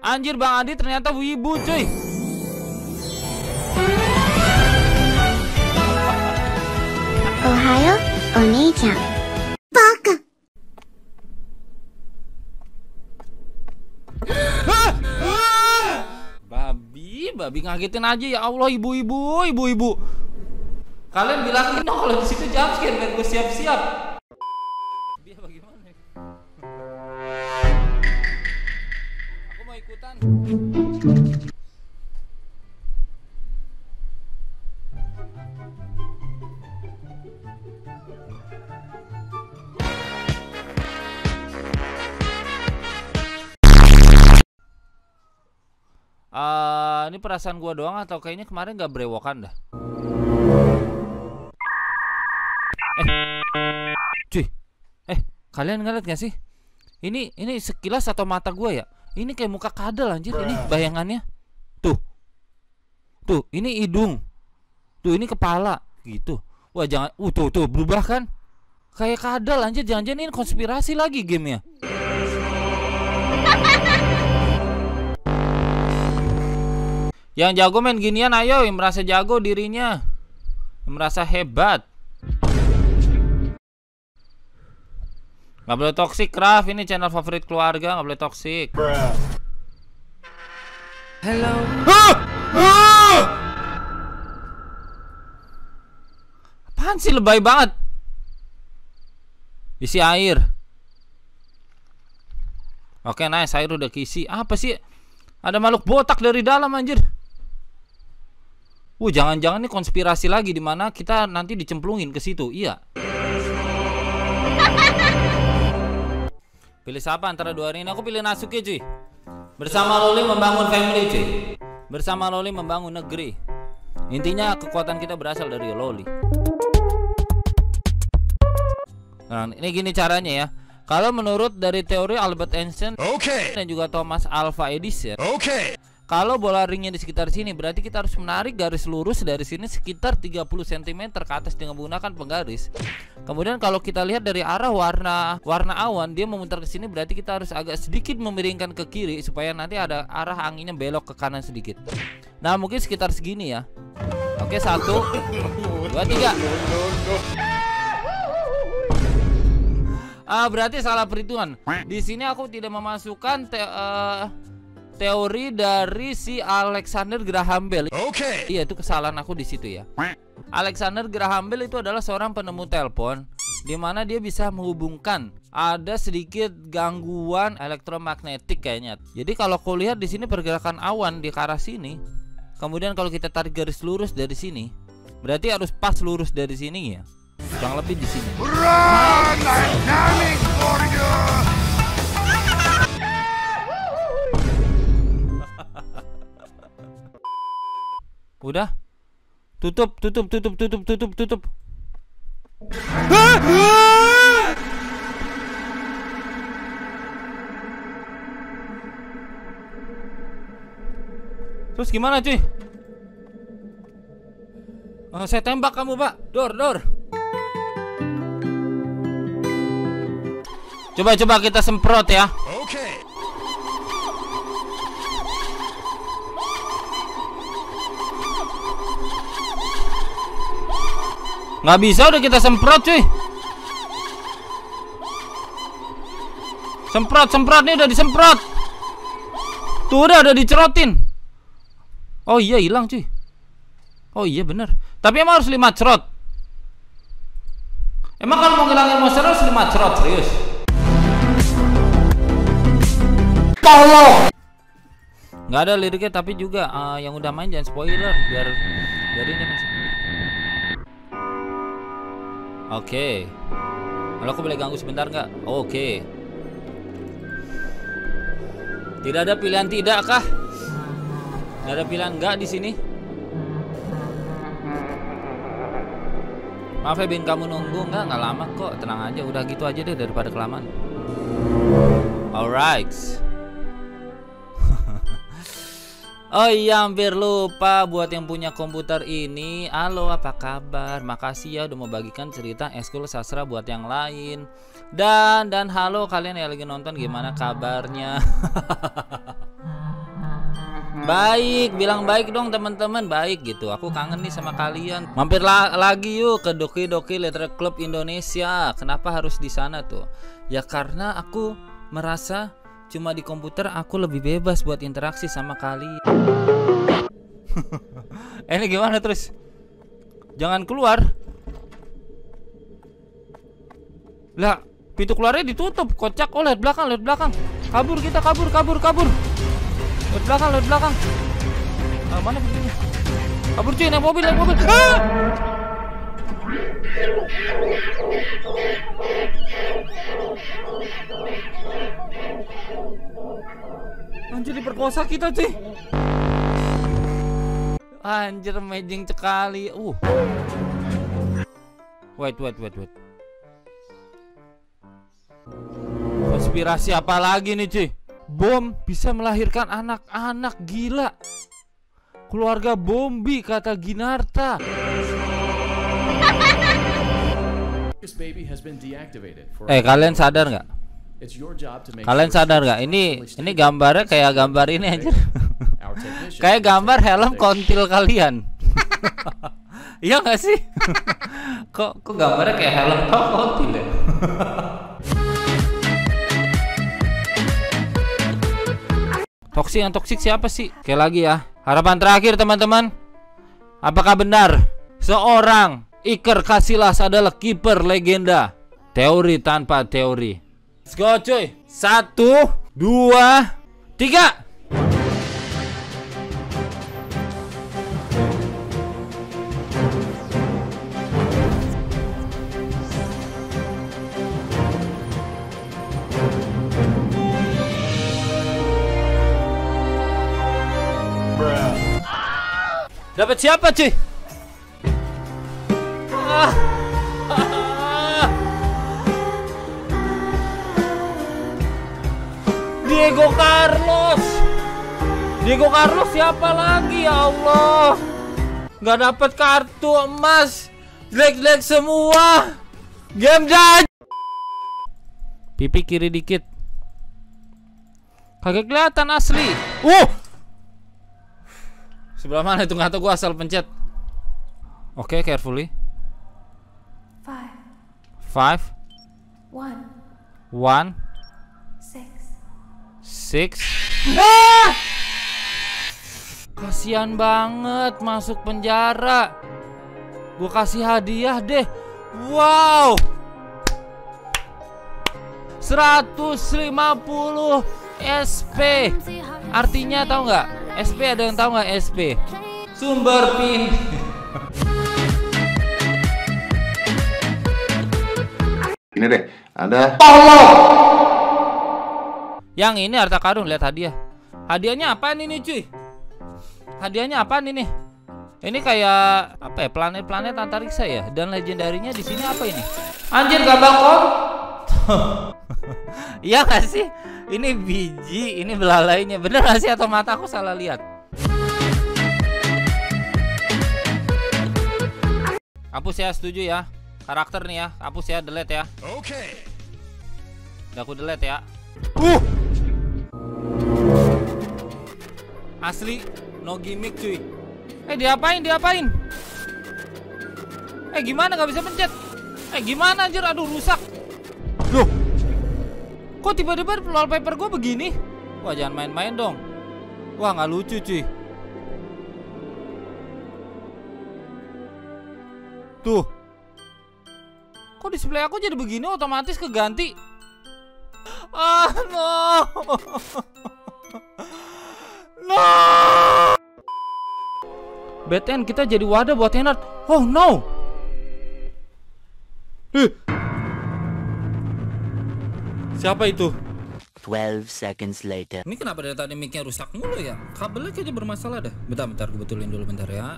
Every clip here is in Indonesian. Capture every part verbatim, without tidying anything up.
Anjir, Bang Adi ternyata wibu cuy. Ohayo, Onei-chan. Baka. Babi, babi ngagetin aja ya Allah, ibu-ibu, ibu-ibu. Kalian bilangin dong kalau di situ jumpscare biar gue siap-siap. Dia bagaimana? Aku mau ikutan. Uh, ini perasaan gua doang atau kayaknya kemarin gak berewokan dah. Eh, cuy, eh kalian ngeliat gak sih? Ini ini sekilas atau mata gua ya? Ini kayak muka kadal anjir ini bayangannya. Tuh, tuh ini hidung, tuh ini kepala gitu. Wah jangan, uh tuh tuh berubah kan? Kayak kadal anjir, jangan-jangan ini konspirasi lagi gamenya. Yang jago main ginian ayo, yang merasa jago dirinya, yang merasa hebat. Gak boleh toksik, Raf. Ini channel favorit keluarga, gak boleh toksik. Hello. Apaan sih, lebay banget. Isi air. Oke, nice, air udah keisi. Apa sih? Ada makhluk botak dari dalam anjir. Wuh, jangan-jangan ini konspirasi lagi di mana kita nanti dicemplungin ke situ. Iya. Pilih siapa antara dua hari ini? Aku pilih Nasuke cuy. Bersama Loli membangun family cuy. Bersama Loli membangun negeri. Intinya kekuatan kita berasal dari Loli. Nah, ini gini caranya ya. Kalau menurut dari teori Albert Einstein, okay, dan juga Thomas Alva Edison, okay, kalau bola ringnya di sekitar sini, berarti kita harus menarik garis lurus dari sini sekitar tiga puluh sentimeter ke atas dengan menggunakan penggaris. Kemudian kalau kita lihat dari arah warna warna awan, dia memutar ke sini, berarti kita harus agak sedikit memiringkan ke kiri supaya nanti ada arah anginnya belok ke kanan sedikit. Nah, mungkin sekitar segini ya. Oke, satu, dua, tiga. Ah, berarti salah perhitungan. Di sini aku tidak memasukkan te uh, teori dari si Alexander Graham Bell. Oke. Okay. Iya, itu kesalahan aku di situ ya. Alexander Graham Bell itu adalah seorang penemu telepon, di mana dia bisa menghubungkan ada sedikit gangguan elektromagnetik kayaknya. Jadi kalau kau lihat di sini pergerakan awan di arah sini, kemudian kalau kita tarik garis lurus dari sini, berarti harus pas lurus dari sini ya. Kurang lebih di sini. Udah. Tutup, tutup, tutup, tutup, tutup, tutup. Terus gimana cuy? Oh, saya tembak kamu, Pak. Dor, dor. Coba-coba kita semprot ya. Oke. Okay. Nggak bisa, udah kita semprot cuy. Semprot, semprot nih udah disemprot. Tuh udah udah dicerotin. Oh iya hilang cuy. Oh iya bener. Tapi emang harus lima cerot. Emang kalau mau ngilangin monster harus lima cerot, serius. Tolong. Nggak ada liriknya tapi juga uh, yang udah main jangan spoiler biar biar ini masih. Oke. Okay. Kalau aku boleh ganggu sebentar nggak? Oke. Okay. Tidak ada pilihan tidak kah? Tidak ada pilihan nggak di sini? Maaf ya Bin, kamu nunggu. Nggak, nggak lama kok. Tenang aja, udah gitu aja deh daripada kelamaan. Alright. Oh iya, hampir lupa buat yang punya komputer ini. Halo, apa kabar? Makasih ya udah mau bagikan cerita Eskul Sastra buat yang lain. Dan dan halo kalian yang lagi nonton, gimana kabarnya? Baik, bilang baik dong teman-teman, baik gitu. Aku kangen nih sama kalian. Mampir la lagi yuk ke Doki Doki Letter Club Indonesia. Kenapa harus di sana tuh? Ya karena aku merasa cuma di komputer aku lebih bebas buat interaksi sama kalian. Ini gimana terus? Jangan keluar. Lah, pintu keluarnya ditutup. Kocak. Oh, lihat belakang, lihat belakang. Kabur kita, kabur, kabur, kabur. Lihat belakang, lihat belakang. Nah, mana pintunya? Kabur cuy, naik mobil, naik mobil. Ah! Anjir, diperkosa kita cuy. Anjir, amazing sekali. Uh. Wait, wait, wait, wait. Konspirasi apa lagi nih cuy? Bom bisa melahirkan anak-anak, gila. Keluarga Bombi kata Ginarta. Eh, kalian sadar nggak? Kalian sadar nggak? Ini ini gambarnya kayak gambar ini aja. Kayak gambar helm kontil kalian. Iya nggak sih? Kok kok gambarnya kayak helm kontil ya? Toksik yang toksik siapa sih? Oke lagi ya. Harapan terakhir teman-teman. Apakah benar seorang Iker Casillas adalah kiper legenda? Teori tanpa teori. Let's go cuy. Satu, dua, tiga. Dapat siapa cuy? Ah. Ah. Diego Carlos. Diego Carlos siapa lagi ya Allah? Gak dapat kartu emas. Jelek-jelek semua. Game jaj. Pipi kiri dikit. Kagak kelihatan asli. Uh. Sebelah mana itu, nggak tahu, gua asal pencet. Oke, okay, carefully. Five. Five. One. One. Six. Six. Ah! Kasian banget masuk penjara. Gua kasih hadiah deh. Wow. seratus lima puluh S P. Artinya tahu nggak? S P ada yang tahu nggak S P? Sumber pin. Ini deh, ada. Yang ini harta karun, lihat hadiah. Hadiahnya apaan ini cuy? Hadiahnya apaan ini? Ini kayak apa ya? Planet-planet antariksa ya. Dan legendarinya di sini apa ini? Anjir, gambar kok. Iya nggak sih? Ini biji, ini belalainya. Bener gak sih atau mata aku salah lihat? Hapus ya, setuju ya. Karakter nih ya, hapus ya, delete ya. Oke. Okay. Udah aku delete ya. Uh. Asli, no gimmick cuy. Eh diapain, diapain? Eh gimana gak bisa pencet? Eh gimana anjir, aduh rusak. Loh. Kok tiba-tiba wallpaper gue begini? Wah jangan main-main dong. Wah nggak lucu cuy. Tuh. Kok display aku jadi begini otomatis keganti? Ah no. No. Bad end kita jadi wadah buat Enard. Oh no. Eh. Siapa itu? twelve seconds later. Ini kenapa dari tadi mic-nya rusak mulu ya? Kabelnya kayaknya bermasalah dah. Bentar, bentar, gue betulin dulu bentar ya.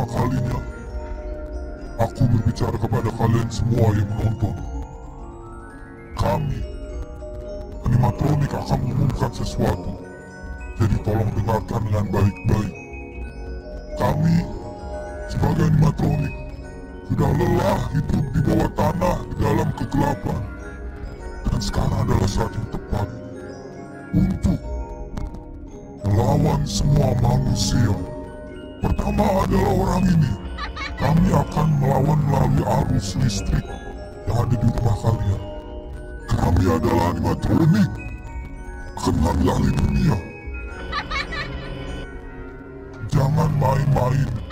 pertama kalinya aku berbicara kepada kalian semua yang menonton. Kami, animatronik, akan mengumumkan sesuatu. Jadi tolong dengarkan dengan baik-baik. Kami, sebagai animatronik, sudah lelah hidup di bawah tanah di dalam kegelapan. Dan sekarang adalah saat yang tepat untuk melawan semua manusia. Pertama adalah orang ini. Kami akan melawan melalui arus listrik yang ada di rumah kalian. Kami adalah animatronik, akan mengambil alih dunia. Jangan main-main